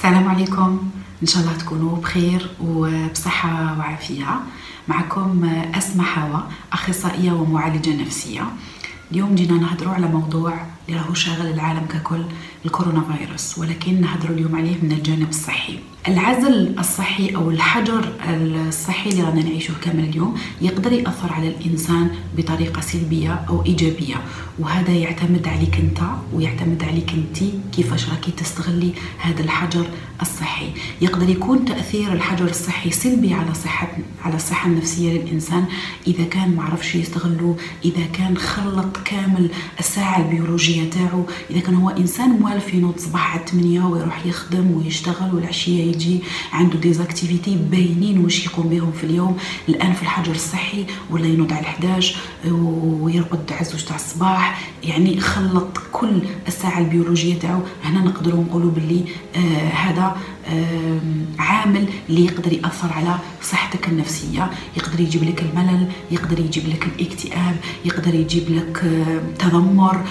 السلام عليكم، إن شاء الله تكونوا بخير وبصحة وعافية. معكم أسماء حوا، أخصائية ومعالجة نفسية. اليوم جينا نهضروا على موضوع اللي راهو شاغل العالم ككل، الكورونا فيروس، ولكن نهضروا اليوم عليه من الجانب الصحي. العزل الصحي أو الحجر الصحي اللي رانا نعيشه كامل اليوم يقدر يأثر على الإنسان بطريقة سلبية أو إيجابية، وهذا يعتمد عليك أنت ويعتمد عليك أنت كيفاش راكي تستغلي هذا الحجر الصحي. يقدر يكون تأثير الحجر الصحي سلبي على الصحة النفسية للإنسان إذا كان معرفش يستغلو، إذا كان خلط كامل الساعة البيولوجية تاعو، إذا كان هو إنسان موالف ينوض صباح على 8 ويروح يخدم ويشتغل والعشية يجي عنده ديزاكتيفيتي باينين واش يقوم بهم في اليوم. الآن في الحجر الصحي ولا ينوض على 11 ويرقد عزوج تاع الصباح، يعني خلط كل الساعة البيولوجية تاعو. هنا نقدروا نقولوا باللي هذا عامل اللي يقدر يأثر على صحتك النفسية، يقدر يجيب لك الملل، يقدر يجيب لك الاكتئاب، يقدر يجيب لك تذمر،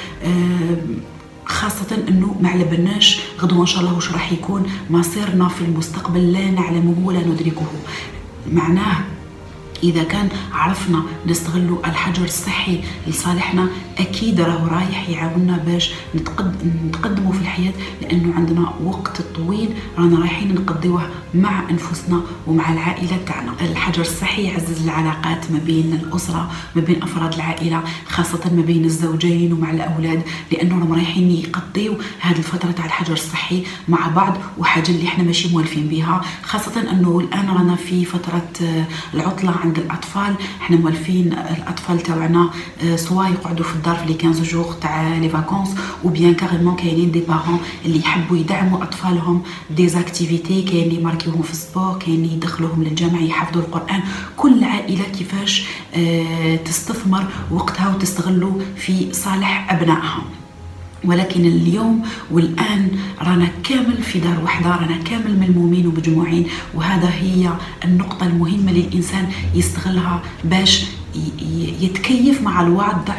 خاصة انه ما على بالناش غدوة ان شاء الله واش راح يكون مصيرنا في المستقبل، لا نعلمه ولا ندركه. معناه إذا كان عرفنا نستغلوا الحجر الصحي لصالحنا، أكيد راهو رايح يعاوننا باش نتقدموا في الحياة، لأنه عندنا وقت طويل رانا رايحين نقضيوه مع أنفسنا ومع العائلة تاعنا. الحجر الصحي يعزز العلاقات ما بين الأسرة، ما بين أفراد العائلة، خاصة ما بين الزوجين ومع الأولاد، لأنه راهم رايحين يقضيو هذه الفترة تاع الحجر الصحي مع بعض، وحاجة اللي احنا ماشي موالفين بها، خاصة أنه الآن رانا في فترة العطلة عند الأطفال. احنا موالفين الأطفال تاعنا سواء يقعدوا في الدار في لي 15 جوغ تاع لي فاكونس، او بيان كاريمون كاينين دي بارون اللي يحبوا يدعموا أطفالهم ديزاكتيفيتي، كاين اللي يماركيوهم في السبور، كاين اللي يدخلوهم للجامعة يحفظوا القرآن. كل عائلة كيفاش تستثمر وقتها وتستغلوا في صالح أبنائها. ولكن اليوم والآن رانا كامل في دار واحدة، رانا كامل ملمومين ومجموعين، وهذا هي النقطة المهمة للإنسان يستغلها باش يتكيف مع الوضع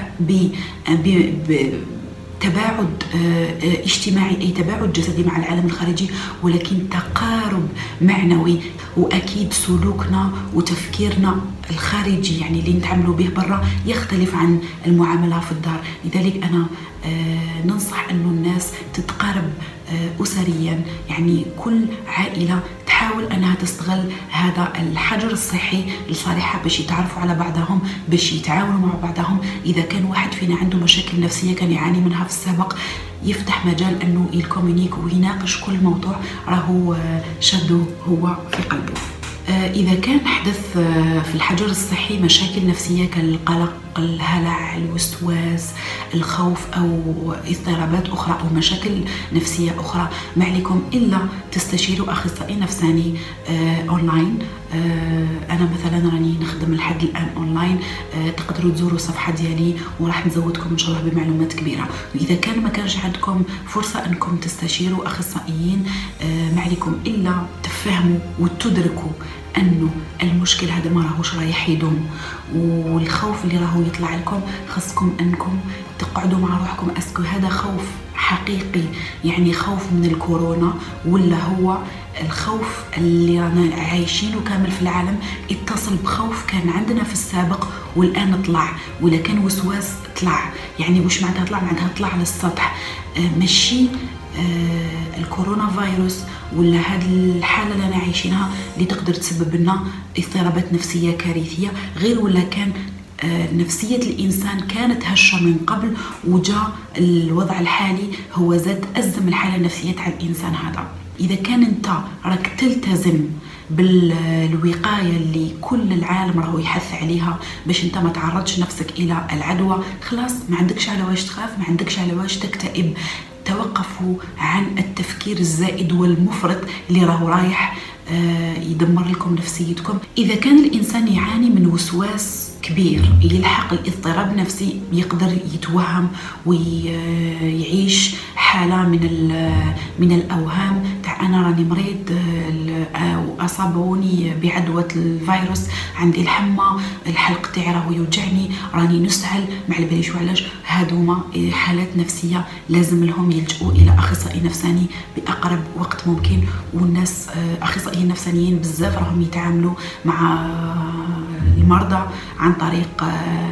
تباعد اجتماعي، أي تباعد جسدي مع العالم الخارجي، ولكن تقارب معنوي. وأكيد سلوكنا وتفكيرنا الخارجي يعني اللي نتعاملوا به برا يختلف عن المعاملة في الدار. لذلك أنا ننصح أنه الناس تتقارب أسريا، يعني كل عائلة تحاول أنها تستغل هذا الحجر الصحي لصالحها باش يتعرفوا على بعضهم، باش يتعاونوا مع بعضهم. إذا كان واحد فينا عنده مشاكل نفسية كان يعاني منها في السابق، يفتح مجال أنه يكومونيك ويناقش كل موضوع راهو شده هو في قلبه. إذا كان حدث في الحجر الصحي مشاكل نفسية كالقلق، الهلع، الوسواس، الخوف أو اضطرابات أخرى أو مشاكل نفسية أخرى، ما عليكم إلا تستشيروا أخصائي نفساني أونلاين. أنا مثلا راني نخدم لحد الآن أونلاين، تقدروا تزوروا الصفحة ديالي وراح نزودكم إن شاء الله بمعلومات كبيرة. وإذا كان ما كانش عندكم فرصة أنكم تستشيروا أخصائيين، ما عليكم إلا تفهموا وتدركوا أنه المشكل هذا ما راهوش رايح يدوم، والخوف اللي راهو يطلع لكم خاصكم أنكم تقعدوا مع روحكم. أسكو هذا خوف حقيقي، يعني خوف من الكورونا، ولا هو الخوف اللي رانا عايشينه كامل في العالم اتصل بخوف كان عندنا في السابق والآن طلع، ولا كان وسواس طلع؟ يعني وش معناتها طلع؟ معناتها طلع على السطح، ماشي الكورونا فيروس ولا هذه الحالة اللي أنا عايشينها اللي تقدر تسبب لنا اضطرابات نفسية كارثية، غير ولا كان نفسية الإنسان كانت هشة من قبل، وجاء الوضع الحالي هو زاد أزم الحالة النفسية تاع الإنسان هذا. إذا كان أنت راك تلتزم بالوقاية اللي كل العالم راهو يحث عليها باش أنت ما تعرضش نفسك إلى العدوى، خلاص ما عندكش على واش تخاف، ما عندكش على واش تكتئب. توقفوا عن التفكير الزائد والمفرط اللي راهو رايح يدمر لكم نفسيتكم. إذا كان الإنسان يعاني من وسواس كبير يلحق الاضطراب النفسي يقدر يتوهم ويعيش حالة من الأوهام تاع أنا راني مريض وأصابوني بعدوى الفيروس، عندي الحمى، الحلق تاعي راهو يوجعني، راني نسهل، ما على باليش علاش. هادوما حالات نفسية لازم لهم يلجؤوا إلى أخصائي نفساني بأقرب وقت ممكن. والناس أخصائيين نفسانيين بزاف راهم يتعاملوا مع المرضى عن طريق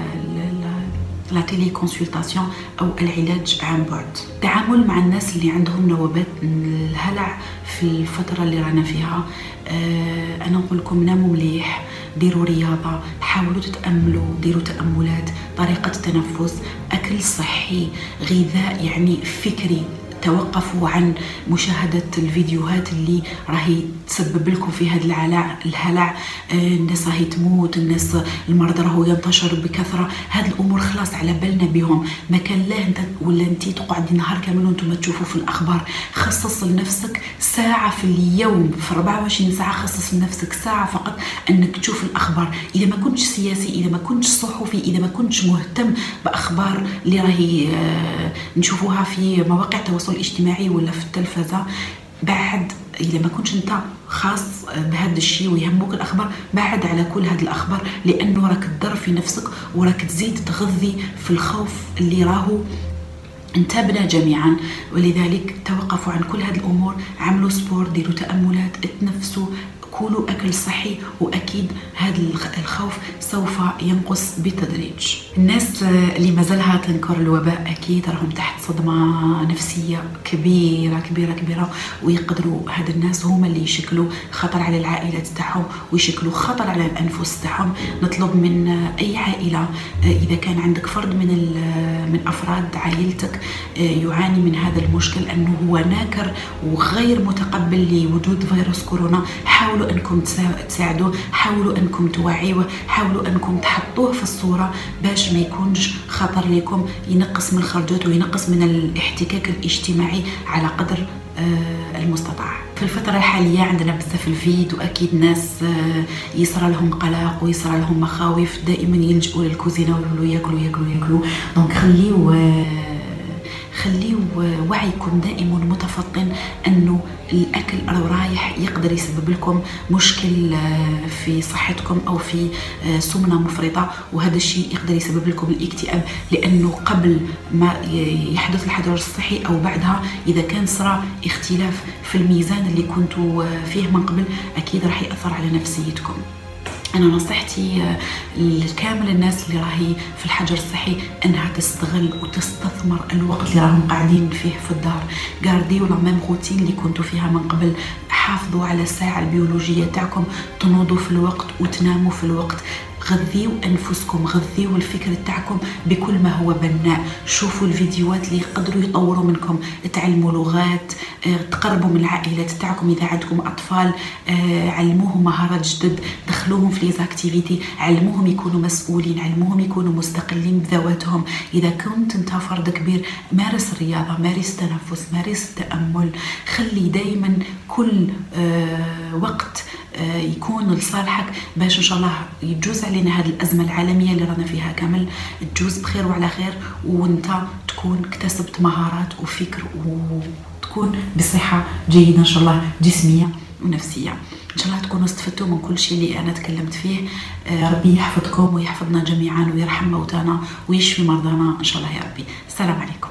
لا تيلي كونسلتاسيون او العلاج عن بعد. التعامل مع الناس اللي عندهم نوبات الهلع في الفتره اللي رانا فيها، انا نقول لكم ناموا مليح، ديروا رياضه، حاولوا تتاملوا، ديروا تاملات، طريقه تنفس، اكل صحي، غذاء يعني فكري. توقفوا عن مشاهدة الفيديوهات اللي راهي تسبب لكم في هذا الهلع. الناس راهي تموت، الناس المرضى راهو ينتشر بكثرة. هاد الأمور خلاص على بالنا بهم، ما كان لا انت ولا انتي تقعدي نهار كامل وانتم تشوفوا في الأخبار. خصص لنفسك ساعة في اليوم، في 24 ساعة خصص لنفسك ساعة فقط أنك تشوف الأخبار. إذا ما كنتش سياسي، إذا ما كنتش صحفي، إذا ما كنتش مهتم بأخبار اللي راهي نشوفوها في مواقع التواصل الاجتماعي ولا في التلفزة، بعد إذا ما كنتش انت خاص بهذا الشيء ويهمك الأخبار، بعد على كل هذه الأخبار، لأنه راك تضر في نفسك وراك تزيد تغذي في الخوف اللي راهو انتابنا جميعا. ولذلك توقفوا عن كل هذه الأمور، عملوا سبور، ديروا تأملات، اتنفسوا، كلوا أكل صحي، وأكيد هذا الخوف سوف ينقص بالتدريج. الناس اللي مازالها تنكر الوباء أكيد راهم تحت صدمة نفسية كبيرة كبيرة كبيرة، ويقدروا هاد الناس هما اللي يشكلوا خطر على العائلات تاعهم ويشكلوا خطر على الأنفس تاعهم. نطلب من أي عائلة، إذا كان عندك فرد من أفراد عائلتك يعاني من هذا المشكل، أنه هو ناكر وغير متقبل لوجود فيروس كورونا، حاولوا أنكم تساعدوه، حاولوا أنكم توعيوه، حاولوا أنكم تحطوه في الصورة باش ما يكونش خطر لكم، ينقص من الخرجات وينقص من الاحتكاك الاجتماعي على قدر المستطاع. في الفترة الحالية عندنا بزاف الفيد، وأكيد ناس يصرى لهم قلق ويصرى لهم مخاوف، دائما يلجؤوا للكوزينة ويقولوا ياكلوا. دونك خليوا وعيكم دائما متفطن انه الاكل رايح يقدر يسبب لكم مشكل في صحتكم او في سمنه مفرطه، وهذا الشيء يقدر يسبب لكم الاكتئاب، لانه قبل ما يحدث الحجر الصحي او بعدها اذا كان صرا اختلاف في الميزان اللي كنتوا فيه من قبل، اكيد راح ياثر على نفسيتكم. أنا نصيحتي لكامل الناس اللي راهي في الحجر الصحي أنها تستغل وتستثمر الوقت اللي راهم قاعدين فيه في الدار. جارديو لا ميم روتين اللي كنتوا فيها من قبل، حافظوا على الساعة البيولوجية تاعكم، تنوضوا في الوقت وتناموا في الوقت، غذيوا أنفسكم، غذيوا الفكر تاعكم بكل ما هو بناء. شوفوا الفيديوهات اللي يقدروا يطوروا منكم، تعلموا لغات، تقربوا من العائلات تاعكم. إذا عندكم أطفال علموهم مهارات جدد، دخلوهم في ليزاكتيفيتي، علموهم يكونوا مسؤولين، علموهم يكونوا مستقلين بذواتهم. إذا كنت انت فرد كبير، مارس الرياضة، مارس تنفس، مارس التأمل، خلي دايما كل وقت يكون لصالحك باش ان شاء الله يجوز علينا هذه الازمه العالميه اللي رانا فيها كامل، تجوز بخير وعلى خير، وانت تكون اكتسبت مهارات وفكر وتكون بصحه جيده ان شاء الله، جسميه ونفسيه. ان شاء الله تكونوا استفدتوا من كل شيء اللي انا تكلمت فيه. ربي يحفظكم ويحفظنا جميعا ويرحم موتانا ويشفي مرضانا ان شاء الله يا ربي. السلام عليكم.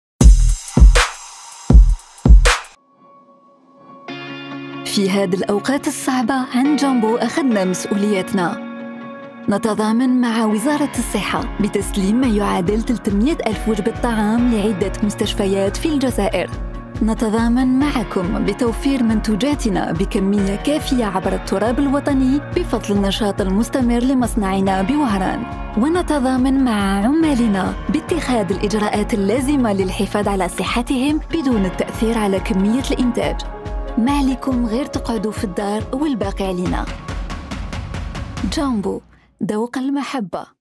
في هذه الأوقات الصعبة عند جامبو أخذنا مسؤوليتنا. نتضامن مع وزارة الصحة بتسليم ما يعادل 300 ألف وجبة طعام لعدة مستشفيات في الجزائر. نتضامن معكم بتوفير منتوجاتنا بكمية كافية عبر التراب الوطني بفضل النشاط المستمر لمصنعنا بوهران. ونتضامن مع عمالنا باتخاذ الإجراءات اللازمة للحفاظ على صحتهم بدون التأثير على كمية الإنتاج. ما عليكم غير تقعدوا في الدار والباقي علينا. جامبو، ذوق المحبة.